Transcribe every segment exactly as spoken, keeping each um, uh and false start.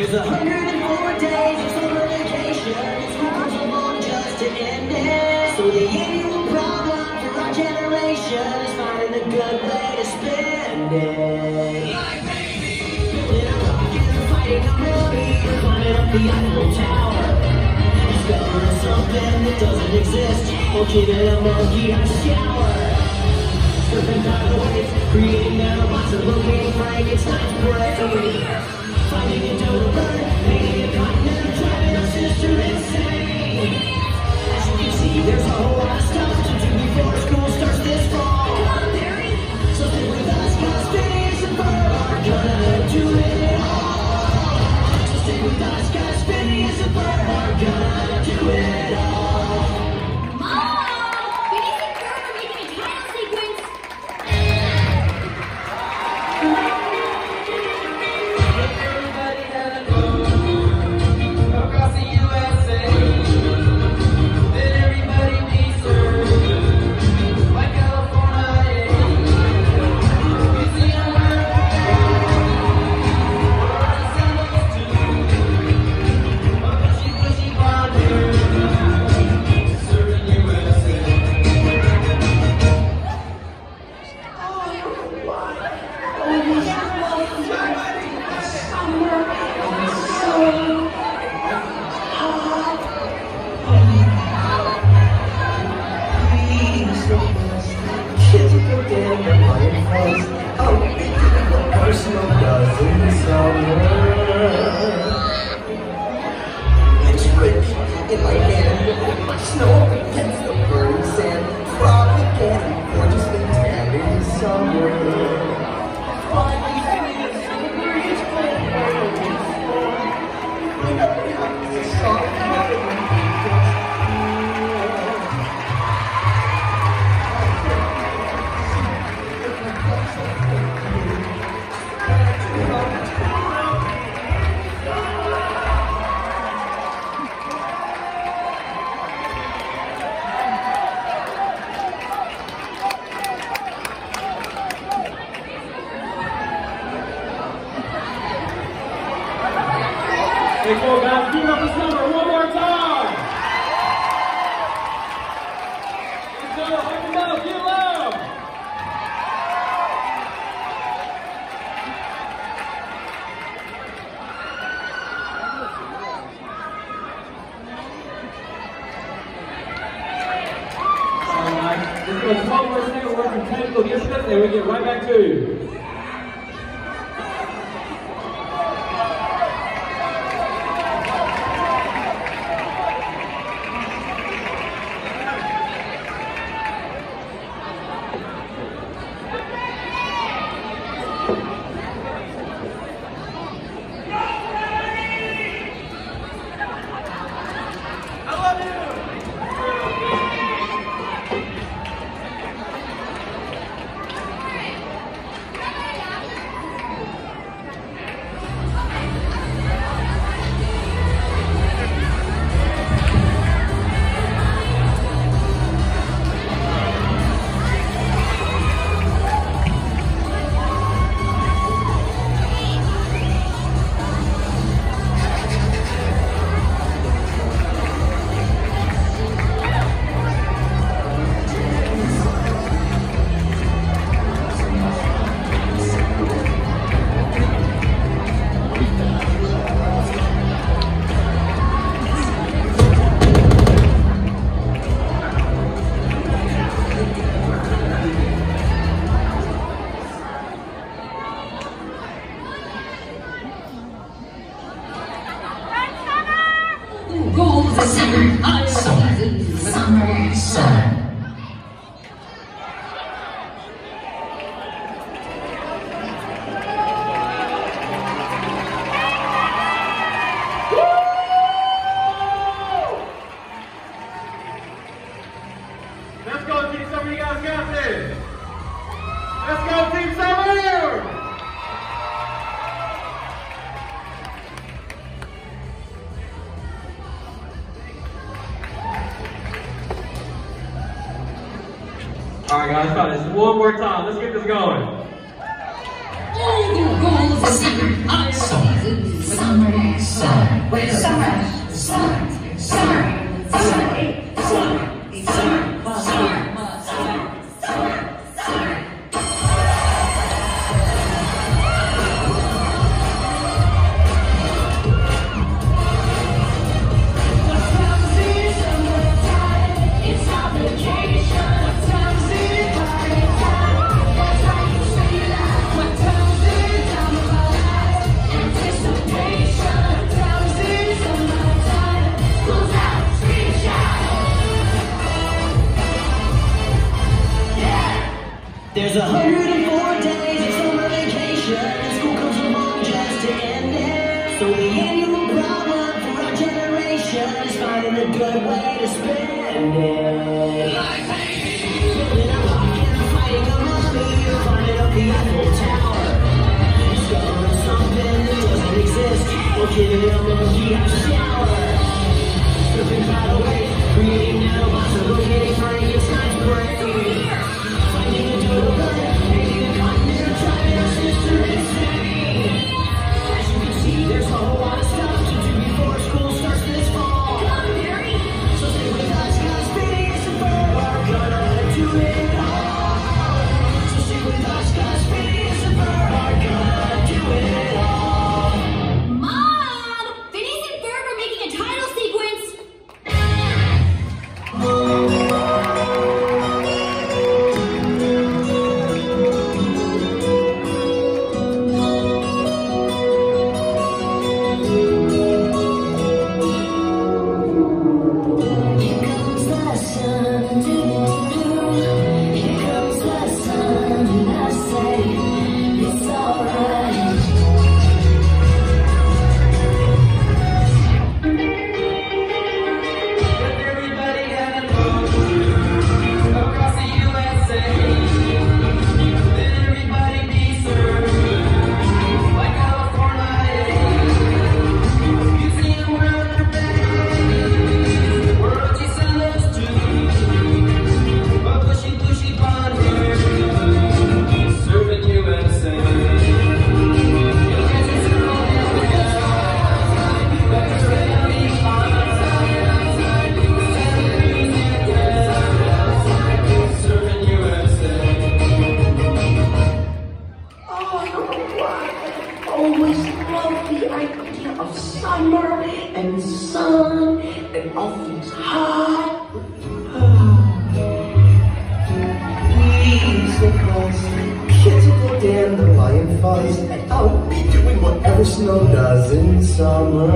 There's a hundred and four days of summer vacation. School comes along just to end it. So the annual problem for our generation is finding a good way to spend it. Like baby, building a rocket and fighting a millimeter, climbing up the Eiffel Tower, discovering something that doesn't exist, or giving a monkey a shower. Surfing by the waves, creating nanobots and locating Frankenstein's brain. Finding a dodo bird, painting a continent, driving our sister insane. As you can see, there's a whole lot of stuff to do before school starts this fall. Come on, Mary! So stay with us, cause Phineas and Ferb are gonna do it all. So stay with us, cause Phineas and Ferb are gonna do it all. Mom! Phineas and Ferb are making a trial sequence! In my hand, snow against the burning sand, frog again, gorgeous things and in summer. Finally finished, the breeze Hey, go back, give up this number one more time. Let's go, hype them up, get loud. All right, let's go twelve more seconds worth of technical distance, and we get right back to you. Goes the summer, summer, summer, summer. Let's go, Team Summer, you guys got this. Let's go, Team Summer! All right, guys, try this one more time. Let's get this going. Oh, goes the summer, summer, summer, summer, wait, summer, summer, summer, summer, summer, summer, summer, summer, summer, summer. There's a hundred and four days of summer vacation, and school comes along just to end it. So the annual problem for our generation is finding a good way to spend it. Like building a rocket, fighting a mummy, or climbing up the Eiffel Tower. Discovering something that doesn't exist, or giving up in a heat shower. Stripping by the way, creating nanobots, or locating Frankenstein's brain. Finding a total gun, making a continent, driving our sister insane. As you can see, there's a whole lot of stuff to do before school starts this fall. Come on, Mary. So stay with us, cause Phineas and Ferb are gonna do it all. So stay with us, cause Phineas and Ferb are gonna do it all. Mom! Phineas and Ferb are making a title sequence. And sun and all things hot. Please, Nicholas, kids will go dandelion fuzz, and I'll be doing whatever snow does in summer.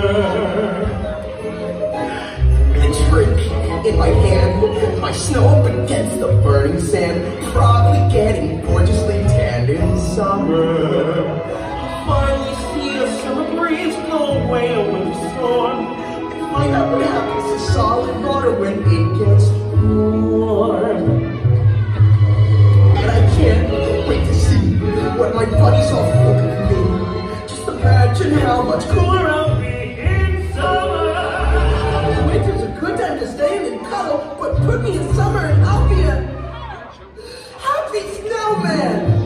A drink in my hand, my snow up against the burning sand, probably getting gorgeously tanned in summer. Finally see a summer breeze blow away a winter storm. Find out what happens to solid water when it gets warm. And I can't wait to see what my buddies all think of me. Just imagine how much cooler I'll be in summer. Winter's a good time to stay in and cuddle, but put me in summer and I'll be a happy snowman.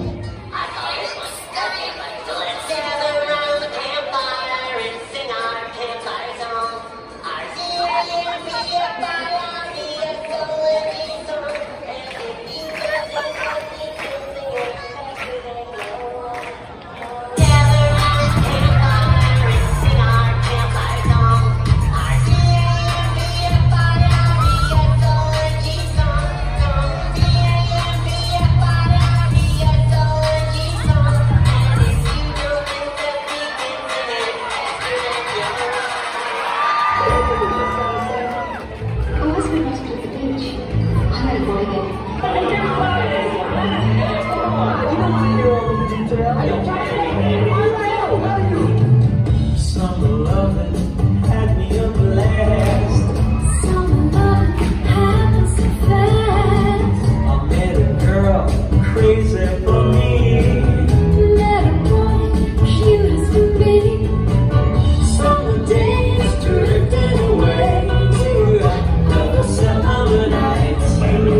Summer loving had me a blast. Summer love happens so fast. I met a girl crazy for me. Met a boy cute as can be. Summer days drifted away to other summer nights.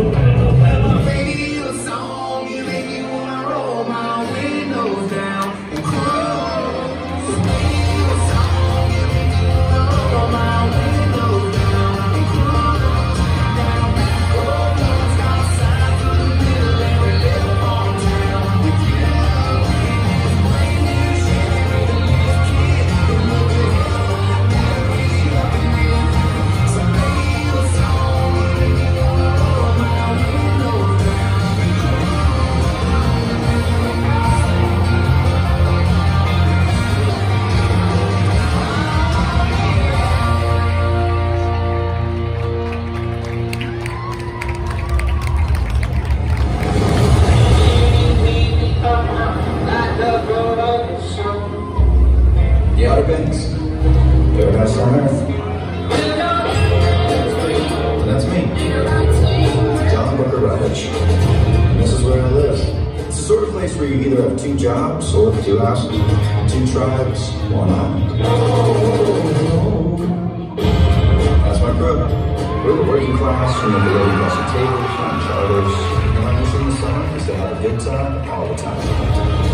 Radio song, you make me wanna roll my windows down and close. place where you either have two jobs or two houses, two tribes, one island. That's my crew. We're the working class from the below the tables, on charters, and in the summer is to have a good time all the time.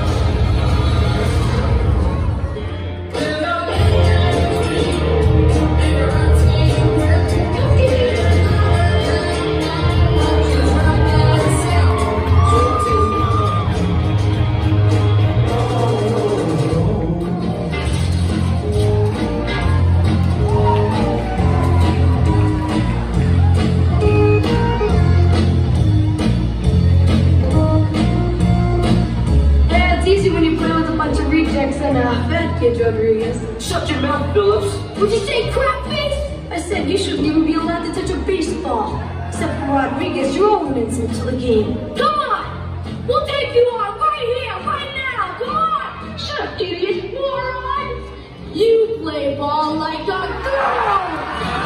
And uh, fat kid Rodriguez. Shut your mouth, Phillips. Would you say crap face? I said you shouldn't even be allowed to touch a baseball. Except for Rodriguez, you're all innocent to the game. Come on! We'll take you on right here, right now! Come on! Shut up, idiot! Moron! You play ball like a girl!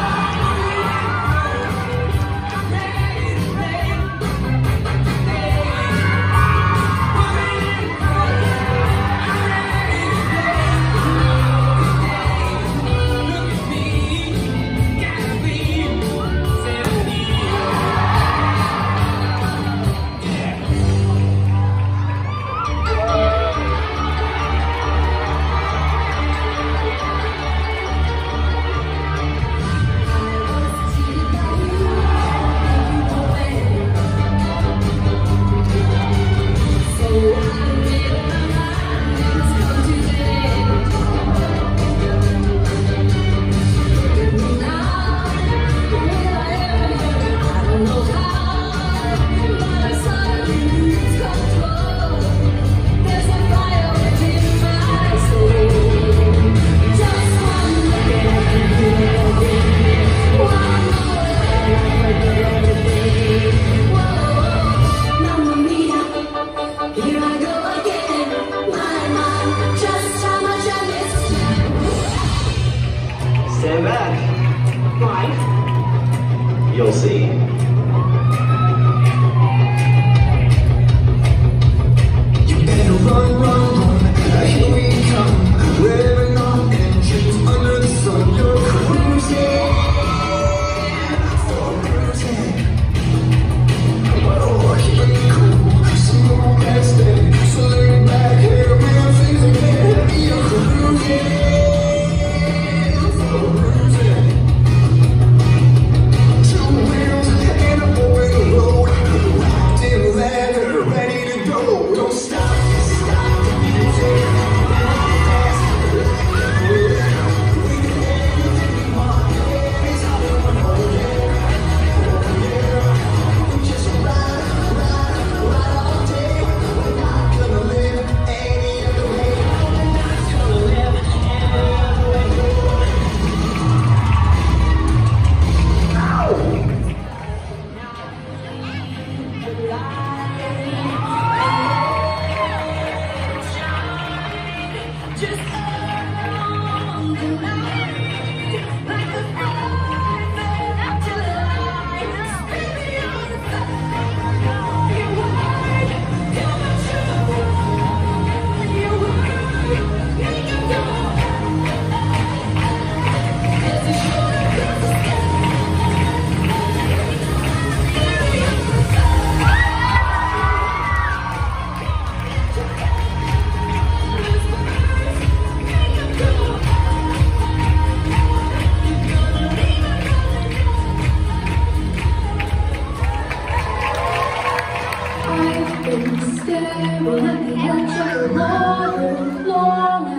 Stand back. Why? You'll see. You better run, run, run. Here we come. Wearing our engines under the sun. You're cruising. For cruising. Oh, keep it cool. Some more best day. So lay back here, man. Things again. You're cruising. I've been staring at the edge of the water long